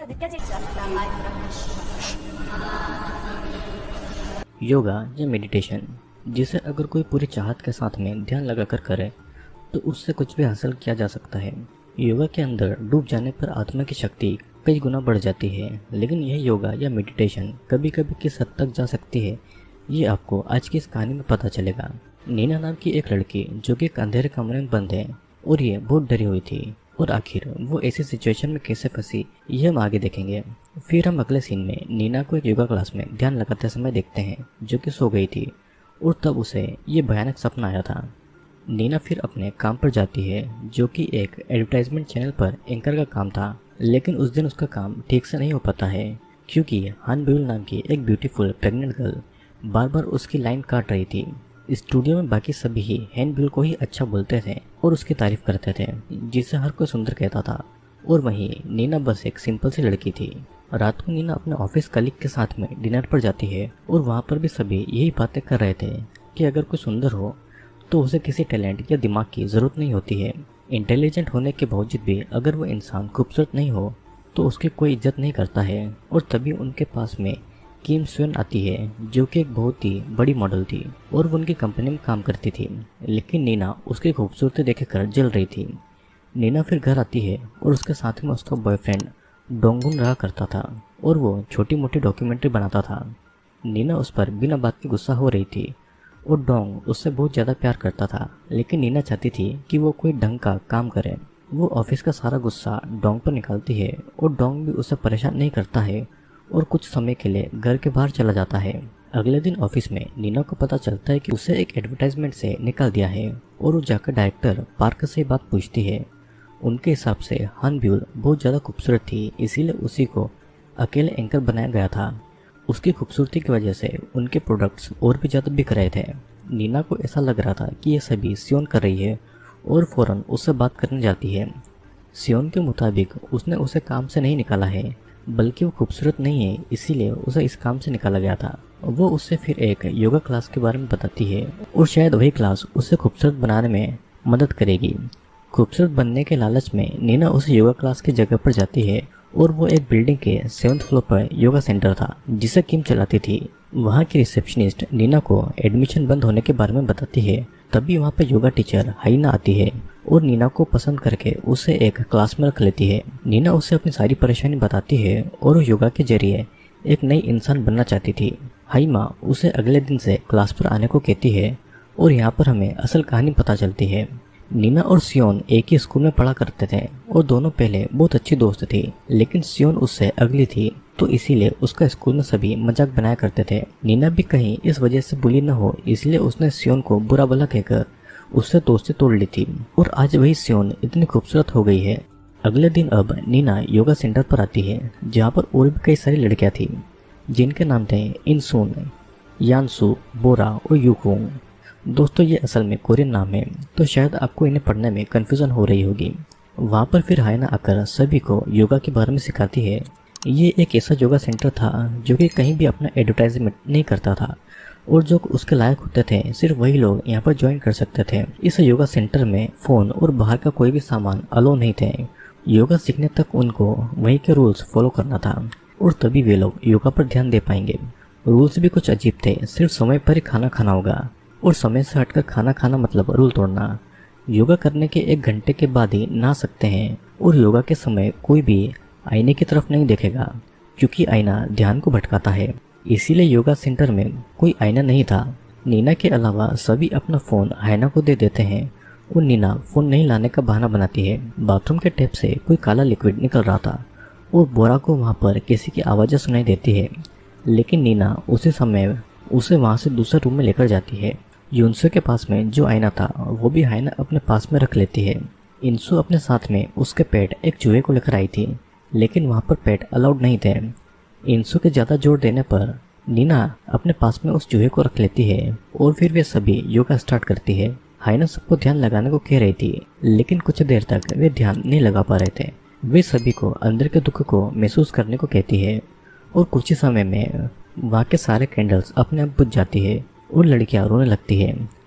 거기서 느껴질 줄 알았다. 말 그런 것이. योगा या मेडिटेशन, जिसे अगर कोई पूरी चाहत के साथ में ध्यान लगाकर करे तो उससे कुछ भी हासिल किया जा सकता है। योगा के अंदर डूब जाने पर आत्मा की शक्ति कई गुना बढ़ जाती है, लेकिन यह योगा या मेडिटेशन कभी कभी किस हद तक जा सकती है, ये आपको आज की इस कहानी में पता चलेगा। नीना नाम की एक लड़की जो कि एक अंधेरे कमरे में बंद है और ये बहुत डरी हुई थी, और आखिर वो ऐसी सिचुएशन में कैसे फंसी ये हम आगे देखेंगे। फिर हम अगले सीन में नीना को एक योगा क्लास में ध्यान लगाते समय देखते हैं, जो कि सो गई थी और तब उसे ये भयानक सपना आया था। नीना फिर अपने काम पर जाती है, जो कि एक एडवर्टाइजमेंट चैनल पर एंकर का काम था, लेकिन उस दिन उसका काम ठीक से नहीं हो पाता है क्योंकि हान ब्यूल नाम की एक ब्यूटीफुल प्रेग्नेंट गर्ल बार बार उसकी लाइन काट रही थी। स्टूडियो में बाकी सभी ही हैन ब्यूल को ही अच्छा बोलते थे और उसकी तारीफ करते थे, जिसे हर कोई सुंदर कहता था, और वहीं नीना बस एक सिंपल सी लड़की थी। रात को नीना अपने ऑफिस कलीग के साथ में डिनर पर जाती है और वहाँ पर भी सभी यही बातें कर रहे थे कि अगर कोई सुंदर हो तो उसे किसी टैलेंट या दिमाग की ज़रूरत नहीं होती है। इंटेलिजेंट होने के बावजूद भी अगर वो इंसान खूबसूरत नहीं हो तो उसकी कोई इज्जत नहीं करता है। और तभी उनके पास में किम सुन आती है, जो कि एक बहुत ही बड़ी मॉडल थी और वो उनकी कंपनी में काम करती थी, लेकिन नीना उसकी खूबसूरती देखकर जल रही थी। नीना फिर घर आती है और उसके साथ में उसका बॉयफ्रेंड डोंगुन रहा करता था और वो छोटी मोटी डॉक्यूमेंट्री बनाता था। नीना उस पर बिना बात के गुस्सा हो रही थी और डोंग उससे बहुत ज़्यादा प्यार करता था, लेकिन नीना चाहती थी कि वो कोई ढंग का काम करे। वो ऑफिस का सारा गुस्सा डोंग पर निकालती है और डोंग भी उसे परेशान नहीं करता है और कुछ समय के लिए घर के बाहर चला जाता है। अगले दिन ऑफिस में नीना को पता चलता है कि उसे एक एडवर्टाइजमेंट से निकाल दिया है और वो जाकर डायरेक्टर पार्क से बात पूछती है। उनके हिसाब से हान ब्यूल बहुत ज़्यादा खूबसूरत थी, इसीलिए उसी को अकेले एंकर बनाया गया था। उसकी खूबसूरती की वजह से उनके प्रोडक्ट्स और भी ज़्यादा बिक रहे थे। नीना को ऐसा लग रहा था कि ये सभी सियोन कर रही है और फ़ौरन उससे बात करने जाती है। सियोन के मुताबिक उसने उसे काम से नहीं निकाला है, बल्कि वो खूबसूरत नहीं है, इसीलिए उसे इस काम से निकाला गया था। वो उससे फिर एक योगा क्लास के बारे में बताती है और शायद वही क्लास उसे खूबसूरत बनाने में मदद करेगी। खूबसूरत बनने के लालच में नीना उस योगा क्लास की जगह पर जाती है और वो एक बिल्डिंग के 7th फ्लोर पर योगा सेंटर था जिसे किम चलाती थी। वहाँ की रिसेप्शनिस्ट नीना को एडमिशन बंद होने के बारे में बताती है। तभी वहाँ पर योगा टीचर हाइना आती है और नीना को पसंद करके उसे एक क्लास में रख लेती है। नीना उसे अपनी सारी परेशानी बताती है और वो योगा के जरिए एक नई इंसान बनना चाहती थी। हाइमा उसे अगले दिन से क्लास पर आने को कहती है और यहाँ पर हमें असल कहानी पता चलती है। नीना और सियोन एक ही स्कूल में पढ़ा करते थे और दोनों पहले बहुत अच्छी दोस्त थी, लेकिन सियोन उससे अगली थी तो इसीलिए उसका स्कूल में सभी मजाक बनाया करते थे। नीना भी कहीं इस वजह से बुली न हो, इसलिए उसने सियोन को बुरा भला कहकर उससे दोस्ती तोड़ ली थी और आज वही सियोन इतनी खूबसूरत हो गई है। अगले दिन अब नीना योगा सेंटर पर आती है, जहाँ पर और भी कई सारी लड़कियाँ थी जिनके नाम थे इनसुन, यानसु, बोरा और यूकोंग। दोस्तों ये असल में कोरियन नाम है, तो शायद आपको इन्हें पढ़ने में कन्फ्यूजन हो रही होगी। वहाँ पर फिर हाइना आकर सभी को योगा के बारे में सिखाती है। ये एक ऐसा योगा सेंटर था जो कि कहीं भी अपना एडवर्टाइजमेंट नहीं करता था और जो उसके लायक होते थे सिर्फ वही लोग यहाँ पर ज्वाइन कर सकते थे। इस योगा सेंटर में फ़ोन और बाहर का कोई भी सामान अलाउ नहीं थे। योगा सीखने तक उनको वहीं के रूल्स फॉलो करना था और तभी वे लोग योगा पर ध्यान दे पाएंगे। रूल्स भी कुछ अजीब थे, सिर्फ समय पर ही खाना खाना होगा और समय से हटकर खाना खाना मतलब रूल तोड़ना। योगा करने के 1 घंटे के बाद ही नहा सकते हैं और योगा के समय कोई भी आईने की तरफ नहीं देखेगा क्योंकि आईना ध्यान को भटकाता है, इसीलिए योगा सेंटर में कोई आईना नहीं था। नीना के अलावा सभी अपना फ़ोन हाइना को दे देते हैं और नीना फ़ोन नहीं लाने का बहाना बनाती है। बाथरूम के टैप से कोई काला लिक्विड निकल रहा था और बोरा को वहाँ पर किसी की आवाज़ें सुनाई देती है, लेकिन नीना उसी समय उसे वहाँ से दूसरे रूम में लेकर जाती है। यूनसो के पास में जो आईना था वो भी हाइना अपने पास में रख लेती है। इंसु अपने साथ में उसके पेट एक चूहे को लेकर आई थी, लेकिन वहाँ पर पेट अलाउड नहीं थे। इंसु के ज़्यादा जोर देने पर नीना अपने पास में उस चूहे को रख लेती है और फिर वे सभी योगा स्टार्ट करती है। हाइना सबको ध्यान लगाने को कह रही थी, लेकिन कुछ देर तक वे ध्यान नहीं लगा पा रहे थे। वे सभी को अंदर के दुख को महसूस करने को कहती है और कुछ ही समय में वहाँ के सारे कैंडल्स अपने आप बुझ जाती है और लड़कियां रोने लगती है।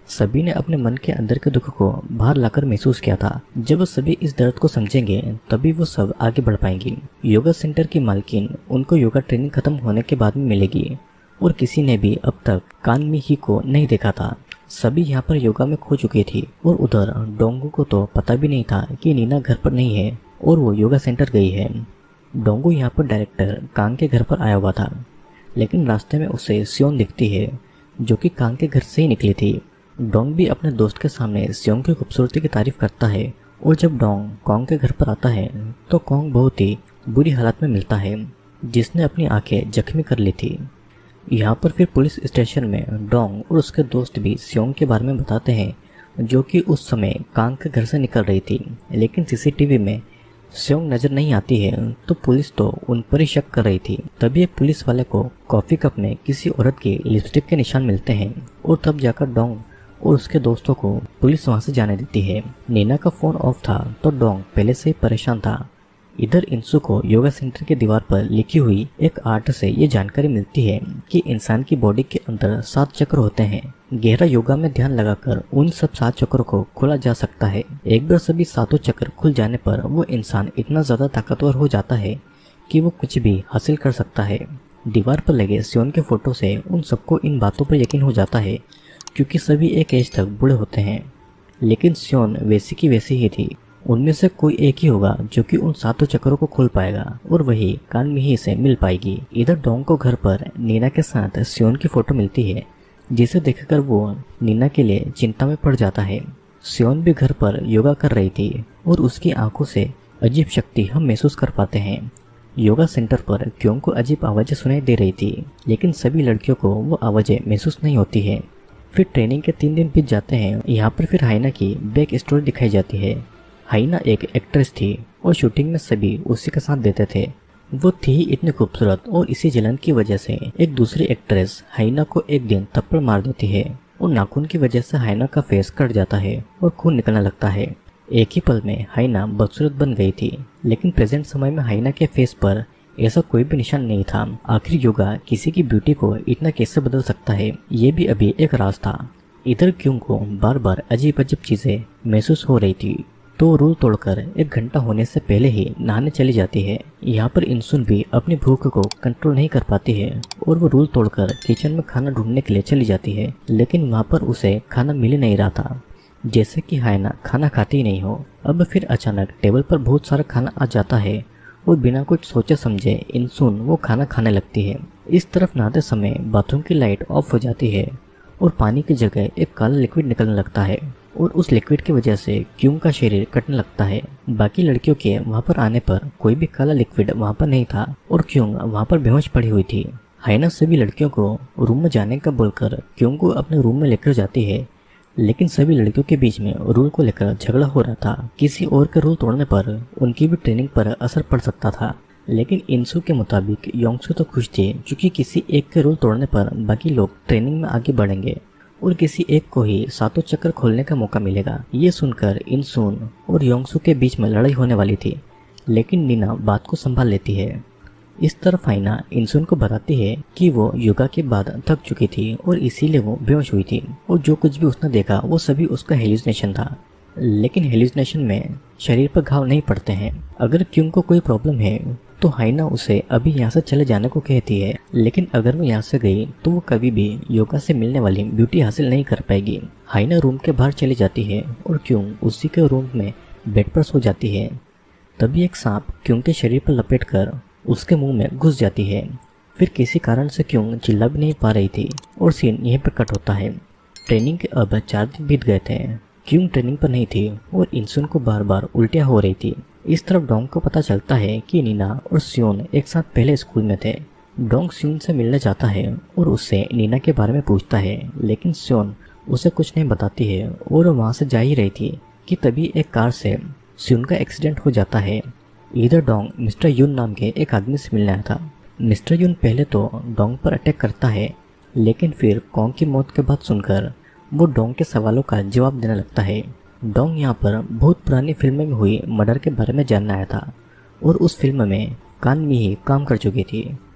सभी ने अपने मन के अंदर के दुख को बाहर लाकर महसूस किया था। जब सभी इस दर्द को समझेंगे तभी वो सब आगे बढ़ पाएंगी। योगा सेंटर की मालकिन उनको योगा ट्रेनिंग खत्म होने के बाद में मिलेगी और किसी ने भी अब तक कान में ही को नहीं देखा था। सभी यहाँ पर योगा में खो चुकी थी और उधर डोंगू को तो पता भी नहीं था कि नीना घर पर नहीं है और वो योगा सेंटर गई है। डोंगू यहाँ पर डायरेक्टर कांग के घर पर आया हुआ था, लेकिन रास्ते में उसे सियोन दिखती है जो कि कांग के घर से ही निकली थी। डोंग भी अपने दोस्त के सामने सियोन की खूबसूरती की तारीफ करता है और जब डोंग कॉन्ग के घर पर आता है तो कॉन्ग बहुत ही बुरी हालत में मिलता है, जिसने अपनी आंखें जख्मी कर ली थी। यहाँ पर फिर पुलिस स्टेशन में डोंग और उसके दोस्त भी सियोंग के बारे में बताते हैं, जो कि उस समय कांग के घर से निकल रही थी, लेकिन सीसीटीवी में सियोंग नजर नहीं आती है तो पुलिस तो उन पर ही शक कर रही थी। तभी एक पुलिस वाले को कॉफी कप में किसी औरत की लिपस्टिक के निशान मिलते हैं और तब जाकर डोंग और उसके दोस्तों को पुलिस वहां से जाने देती है। नीना का फोन ऑफ था तो डोंग पहले से ही परेशान था। इधर इंसू को योगा सेंटर की दीवार पर लिखी हुई एक आर्ट से ये जानकारी मिलती है कि इंसान की बॉडी के अंदर 7 चक्र होते हैं। गहरा योगा में ध्यान लगाकर उन सब 7 चक्रों को खोला जा सकता है। एक बार सभी 7 चक्र खुल जाने पर वो इंसान इतना ज्यादा ताकतवर हो जाता है कि वो कुछ भी हासिल कर सकता है। दीवार पर लगे सियोन के फोटो से उन सबको इन बातों पर यकीन हो जाता है, क्योंकि सभी एक एज तक बूढ़े होते हैं, लेकिन सियोन वैसी की वैसी ही थी। उनमें से कोई एक ही होगा जो कि उन 7 चक्रों को खोल पाएगा और वही कान में ही से मिल पाएगी। इधर डोंग को घर पर नीना के साथ सियोन की फोटो मिलती है, जिसे देखकर वो नीना के लिए चिंता में पड़ जाता है। सियोन भी घर पर योगा कर रही थी और उसकी आंखों से अजीब शक्ति हम महसूस कर पाते हैं। योगा सेंटर पर क्यों को अजीब आवाजें सुनाई दे रही थी, लेकिन सभी लड़कियों को वो आवाजें महसूस नहीं होती है। फिर ट्रेनिंग के 3 दिन बीत जाते हैं। यहाँ पर फिर हाइना की बैक स्टोरी दिखाई जाती है। हाइना एक एक्ट्रेस थी और शूटिंग में सभी उसी का साथ देते थे। वो थी ही इतनी खूबसूरत और इसी जलन की वजह से एक दूसरी एक्ट्रेस हाइना को एक दिन थप्पड़ मार देती है और नाखून की वजह से हाइना का फेस कट जाता है और खून निकलने लगता है। एक ही पल में हाइना बदसूरत बन गई थी, लेकिन प्रेजेंट समय में हाइना के फेस पर ऐसा कोई भी निशान नहीं था। आखिर योगा किसी की ब्यूटी को इतना कैसे बदल सकता है, ये भी अभी एक राज था। इधर क्यों को बार बार अजीब अजीब चीजें महसूस हो रही थी, तो रूल तोड़कर 1 घंटा होने से पहले ही नहाने चली जाती है। यहाँ पर इंसुन भी अपनी भूख को कंट्रोल नहीं कर पाती है और वो रूल तोड़कर किचन में खाना ढूंढने के लिए चली जाती है, लेकिन वहाँ पर उसे खाना मिल ही नहीं रहा था, जैसे कि हाइना खाना खाती ही नहीं हो। अब फिर अचानक टेबल पर बहुत सारा खाना आ जाता है और बिना कुछ सोचे समझे इंसुन वो खाना खाने लगती है। इस तरफ नहाते समय बाथरूम की लाइट ऑफ हो जाती है और पानी की जगह एक काला लिक्विड निकलने लगता है और उस लिक्विड की वजह से क्यूंग का शरीर कटने लगता है। बाकी लड़कियों के वहाँ पर आने पर कोई भी काला लिक्विड वहाँ पर नहीं था और क्यूंग वहाँ पर बेहोश पड़ी हुई थी। हाइना सभी लड़कियों को रूम में जाने का बोलकर क्यूंग को अपने रूम में लेकर जाती है, लेकिन सभी लड़कियों के बीच में रूल को लेकर झगड़ा हो रहा था। किसी और के रूल तोड़ने पर उनकी भी ट्रेनिंग पर असर पड़ सकता था, लेकिन इंसू के मुताबिक योंगसू तो खुश थे, क्योंकि किसी एक के रूल तोड़ने पर बाकी लोग ट्रेनिंग में आगे बढ़ेंगे और किसी एक को ही 7 चक्र खोलने का मौका मिलेगा। ये सुनकर इंसुन और योंगसू के बीच में लड़ाई होने वाली थी, लेकिन नीना बात को संभाल लेती है। इस तरफ हाइना इंसुन को बताती है कि वो योगा के बाद थक चुकी थी और इसीलिए वो बेहोश हुई थी और जो कुछ भी उसने देखा वो सभी उसका हेलुसिनेशन था। लेकिन हेलुसिनेशन में शरीर पर घाव नहीं पड़ते हैं। अगर क्यों को कोई प्रॉब्लम है तो हाइना उसे अभी यहाँ से चले जाने को कहती है, लेकिन अगर वो यहाँ से गई तो वो कभी भी योगा से मिलने वाली ब्यूटी हासिल नहीं कर पाएगी। हाइना रूम के बाहर चली जाती है और क्यों उसी के रूम में बेड पर सो जाती है। तभी एक सांप क्यों के शरीर पर लपेट कर उसके मुंह में घुस जाती है। फिर किसी कारण से क्यों चिल्ला भी नहीं पा रही थी और सीन यहीं पर कट होता है। ट्रेनिंग के अब 4 दिन बीत गए थे। क्यों ट्रेनिंग पर नहीं थी और इंसुन को बार बार उल्टियाँ हो रही थी। इस तरफ डोंग को पता चलता है कि नीना और सियोन एक साथ पहले स्कूल में थे। डोंग सियोन से मिलने जाता है और उससे नीना के बारे में पूछता है, लेकिन सियोन उसे कुछ नहीं बताती है और वहाँ से जा ही रही थी कि तभी एक कार से सियोन का एक्सीडेंट हो जाता है। इधर डोंग मिस्टर यून नाम के एक आदमी से मिलने आया था। मिस्टर यून पहले तो डोंग पर अटैक करता है, लेकिन फिर कॉन्ग की मौत के बाद सुनकर वो डोंग के सवालों का जवाब देने लगता है। डोंग यहाँ पर बहुत पुरानी फिल्म में हुई मर्डर के बारे में जानना आया था और उस फिल्म में कान में ही काम कर चुकी थी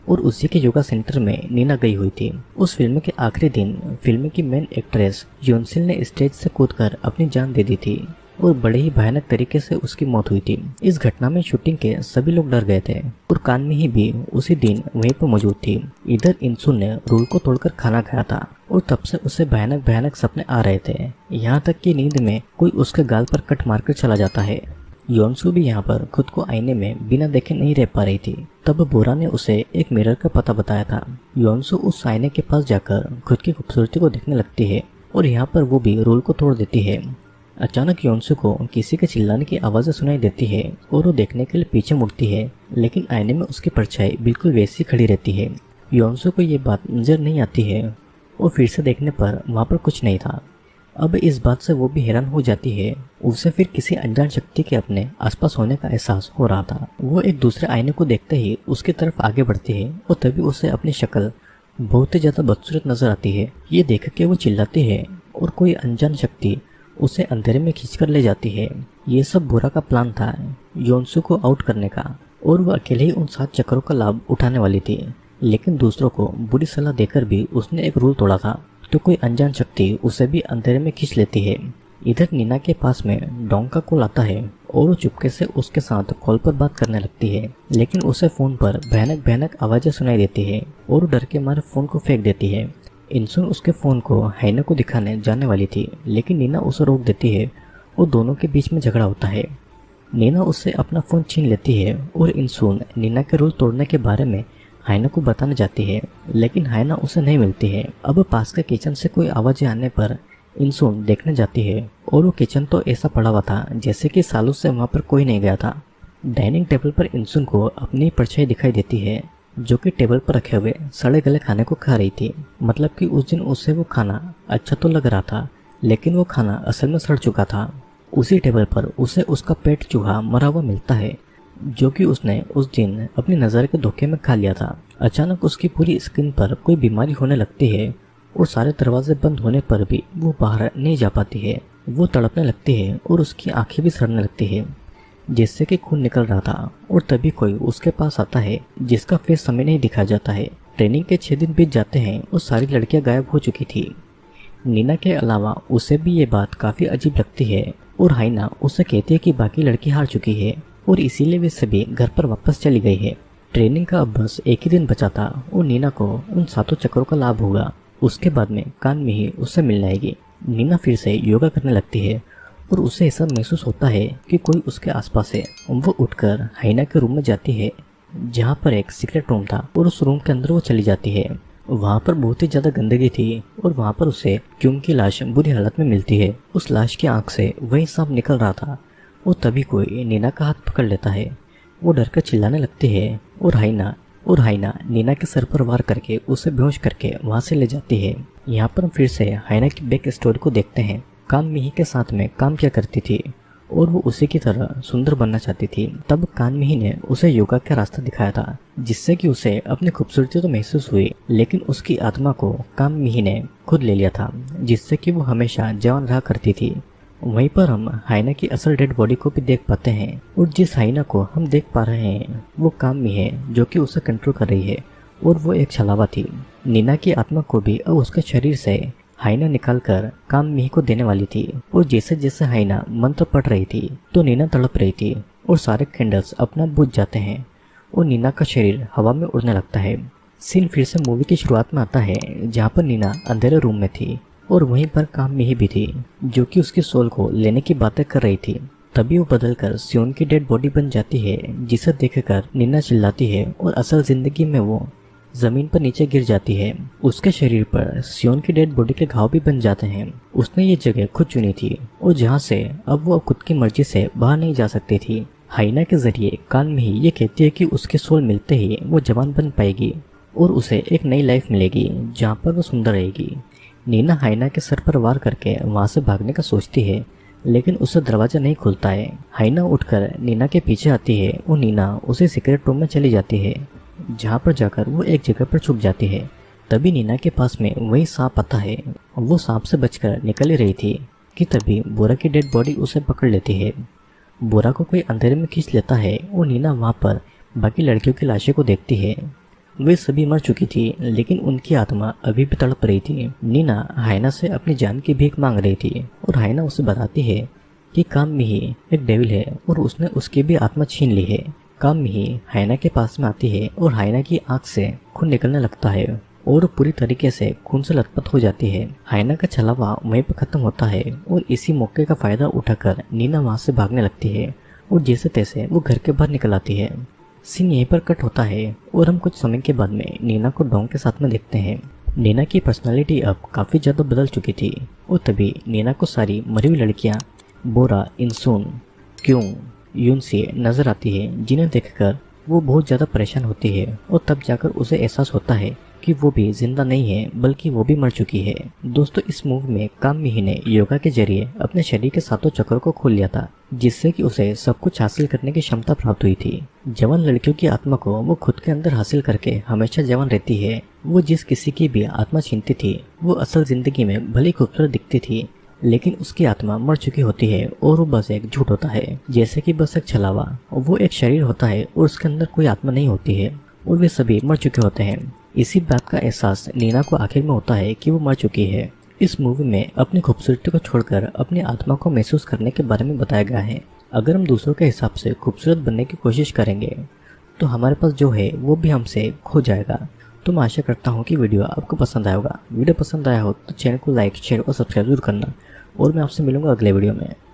और उसी के योगा सेंटर में नीना गई हुई थी। उस फिल्म के आखिरी दिन फिल्म की मेन एक्ट्रेस योनसिल ने स्टेज से कूदकर अपनी जान दे दी थी और बड़े ही भयानक तरीके से उसकी मौत हुई थी। इस घटना में शूटिंग के सभी लोग डर गए थे और कान में ही भी उसी दिन वहीं पर मौजूद थी। इधर इंसुन ने रूल को तोड़कर खाना खाया था और तब से उसे भयानक भयानक सपने आ रहे थे, यहाँ तक कि नींद में कोई उसके गाल पर कट मारकर चला जाता है। योनसू भी यहाँ पर खुद को आईने में बिना देखे नहीं रह पा रही थी। तब बोरा ने उसे एक मिरर का पता बताया था। योनसू उस आईने के पास जाकर खुद की खूबसूरती को देखने लगती है और यहाँ पर वो भी रूल को तोड़ देती है। अचानक योनसू को किसी के चिल्लाने की आवाज़ें सुनाई देती है और वो देखने के लिए पीछे मुड़ती है, लेकिन आईने में उसकी परछाई बिल्कुल वैसी खड़ी रहती है। योनसू को ये बात नजर नहीं आती है और फिर से देखने पर वहाँ पर कुछ नहीं था। अब इस बात से वो भी हैरान हो जाती है। उसे फिर किसी अनजान शक्ति के अपने आसपास होने का एहसास हो रहा था। वो एक दूसरे आईने को देखते ही उसकी तरफ आगे बढ़ती है और तभी उसे अपनी शक्ल बहुत ही ज़्यादा बदसूरत नजर आती है। ये देख के वो चिल्लाती है और कोई अनजान शक्ति उसे अंधेरे में खींचकर ले जाती है। ये सब बुरा का प्लान था योनसू को आउट करने का और वो अकेले ही उन 7 चक्रों का लाभ उठाने वाली थी, लेकिन दूसरों को बुरी सलाह देकर भी उसने एक रूल तोड़ा था, तो कोई अनजान शक्ति उसे भी अंधेरे में खींच लेती है। इधर नीना के पास में डोंग का कॉल आता है और वो चुपके से उसके साथ कॉल पर बात करने लगती है, लेकिन उसे फोन पर भयानक भयानक आवाजें सुनाई देती है और वो डर के मारे फोन को फेंक देती है। इंसुन उसके फोन को हाइना को दिखाने जाने वाली थी, लेकिन नीना उसे रोक देती है और दोनों के बीच में झगड़ा होता है। नीना उससे अपना फोन छीन लेती है और इंसुन नीना के रूल तोड़ने के बारे में हाइना को बताने जाती है, लेकिन हाइना उसे नहीं मिलती है। अब पास के किचन से कोई आवाजें आने पर इंसुन देखने जाती है और वो किचन तो ऐसा पड़ा हुआ था जैसे कि सालों से वहाँ पर कोई नहीं गया था। डाइनिंग टेबल पर इंसुन को अपनी परछाई दिखाई देती है जो कि टेबल पर रखे हुए सड़े गले खाने को खा रही थी। मतलब कि उस दिन उसे वो खाना अच्छा तो लग रहा था, लेकिन वो खाना असल में सड़ चुका था। उसी टेबल पर उसे उसका पेट चूहा मरा हुआ मिलता है जो कि उसने उस दिन अपनी नज़र के धोखे में खा लिया था। अचानक उसकी पूरी स्किन पर कोई बीमारी होने लगती है और सारे दरवाजे बंद होने पर भी वो बाहर नहीं जा पाती है। वो तड़पने लगती है और उसकी आंखें भी सड़ने लगती है जिससे कि खून निकल रहा था। और तभी कोई उसके पास आता है जिसका फेस समय नहीं दिखाया जाता है। ट्रेनिंग के 6 दिन बीत जाते हैं और सारी लड़कियां गायब हो चुकी थी। नीना के अलावा उसे भी ये बात काफी अजीब लगती है और हाइना उसे कहती है कि बाकी लड़की हार चुकी है और इसीलिए वे सभी घर पर वापस चली गई है। ट्रेनिंग का अब बस एक ही दिन बचा था और नीना को उन 7 चक्रों का लाभ होगा। उसके बाद में कान में ही उससे मिलने आएगी। नीना फिर से योगा करने लगती है और उसे ऐसा महसूस होता है कि कोई उसके आसपास है। वो उठकर हाइना के रूम में जाती है जहाँ पर एक सीक्रेट रूम था और उस रूम के अंदर वो चली जाती है। वहाँ पर बहुत ही ज्यादा गंदगी थी और वहाँ पर उसे क्यूम की लाश बुरी हालत में मिलती है। उस लाश की आंख से वही सांप निकल रहा था और तभी कोई नीना का हाथ पकड़ लेता है। वो डर कर चिल्लाने लगती है और हाइना नीना के सर पर वार करके उसे बेहोश करके वहाँ से ले जाती है। यहाँ पर हम फिर से हाइना की बैक स्टोरी को देखते हैं। कान मिही के साथ में काम किया करती थी और वो उसी की तरह सुंदर बनना चाहती थी। तब कान मिही ने उसे योगा का रास्ता दिखाया था जिससे कि उसे अपनी खूबसूरती तो महसूस हुई, लेकिन उसकी आत्मा को कान मिही ने खुद ले लिया था जिससे कि वो हमेशा जवान रहा करती थी। वहीं पर हम हाइना की असल डेड बॉडी को भी देख पाते हैं और जिस हाइना को हम देख पा रहे हैं वो काम मिही है जो कि उसे कंट्रोल कर रही है और वो एक छलावा थी। नीना की आत्मा को भी अब उसके शरीर से हाइना निकालकर काम मिही को देने वाली थी और जैसे जैसे हाइना मंत्र पढ़ रही थी तो नीना तड़प रही थी और सारे कैंडल्स अपना बुझ जाते हैं और नीना का शरीर हवा में उड़ने लगता है। सीन फिर से मूवी की शुरुआत में आता है जहाँ पर नीना अंधेरे रूम में थी और वहीं पर काम मिही भी थी जो कि उसकी सोल को लेने की बातें कर रही थी। तभी वो बदलकर सियोन की डेड बॉडी बन जाती है जिसे देखकर नीना चिल्लाती है और असल जिंदगी में वो जमीन पर नीचे गिर जाती है। उसके शरीर पर सियोन की डेड बॉडी के घाव भी बन जाते हैं। उसने ये जगह खुद चुनी थी और जहाँ से अब वो खुद की मर्जी से बाहर नहीं जा सकती थी। हाइना के जरिए कान में ही ये कहती है कि उसकी सोल मिलते ही वो जवान बन पाएगी और उसे एक नई लाइफ मिलेगी जहाँ पर वो सुंदर रहेगी। नीना हाइना के सर पर वार करके वहाँ से भागने का सोचती है, लेकिन उसे दरवाजा नहीं खुलता है। हाइना उठकर नीना के पीछे आती है और नीना उसे सीक्रेट रूम में चली जाती है जहाँ पर जाकर वो एक जगह पर छुप जाती है। तभी नीना के पास में वही सांप आता है। वो सांप से बचकर निकल ही रही थी कि तभी बोरा की डेड बॉडी उसे पकड़ लेती है। बोरा को कोई अंधेरे में खींच लेता है और नीना वहाँ पर बाकी लड़कियों की लाशें को देखती है। वे सभी मर चुकी थी, लेकिन उनकी आत्मा अभी भी तड़प रही थी। नीना हाइना से अपनी जान की भीख मांग रही थी और हाइना उसे बताती है कि कामिही एक डेविल है और उसने उसकी भी आत्मा छीन ली है। कामिही हाइना के पास में आती है और हाइना की आंख से खून निकलने लगता है और पूरी तरीके से खून से लथपथ हो जाती है। हाइना का छलावा वहीं पर खत्म होता है और इसी मौके का फायदा उठाकर नीना वहां से भागने लगती है और जैसे तैसे वो घर के बाहर निकल आती है। सीन यहीं पर कट होता है और हम कुछ समय के बाद में नीना को डोंग के साथ में देखते हैं। नीना की पर्सनालिटी अब काफी ज्यादा बदल चुकी थी और तभी नीना को सारी मरी हुई लड़कियां बोरा, इंसुन, क्यों, यूनसी नजर आती है, जिन्हें देखकर वो बहुत ज्यादा परेशान होती है और तब जाकर उसे एहसास होता है कि वो भी जिंदा नहीं है बल्कि वो भी मर चुकी है। दोस्तों, इस मूवी में कामिही ने योगा के जरिए अपने शरीर के सातों चक्रों को खोल लिया था, जिससे कि उसे सब कुछ हासिल करने की क्षमता प्राप्त हुई थी। जवान लड़कियों की आत्मा को वो खुद के अंदर हासिल करके हमेशा जवान रहती है। वो जिस किसी की भी आत्मा छीनती थी वो असल जिंदगी में भली खूबसूरत दिखती थी, लेकिन उसकी आत्मा मर चुकी होती है और वो बस एक झूठ होता है, जैसे कि बस एक छलावा। वो एक शरीर होता है और उसके अंदर कोई आत्मा नहीं होती है और वे सभी मर चुके होते हैं। इसी बात का एहसास नीना को आखिर में होता है कि वो मर चुकी है। इस मूवी में अपनी खूबसूरती को छोड़कर अपनी आत्मा को महसूस करने के बारे में बताया गया है। अगर हम दूसरों के हिसाब से खूबसूरत बनने की कोशिश करेंगे तो हमारे पास जो है वो भी हमसे खो जाएगा। तो मैं आशा करता हूँ कि वीडियो आपको पसंद आया होगा। वीडियो पसंद आया हो तो चैनल को लाइक, शेयर और सब्सक्राइब जरूर करना और मैं आपसे मिलूंगा अगले वीडियो में।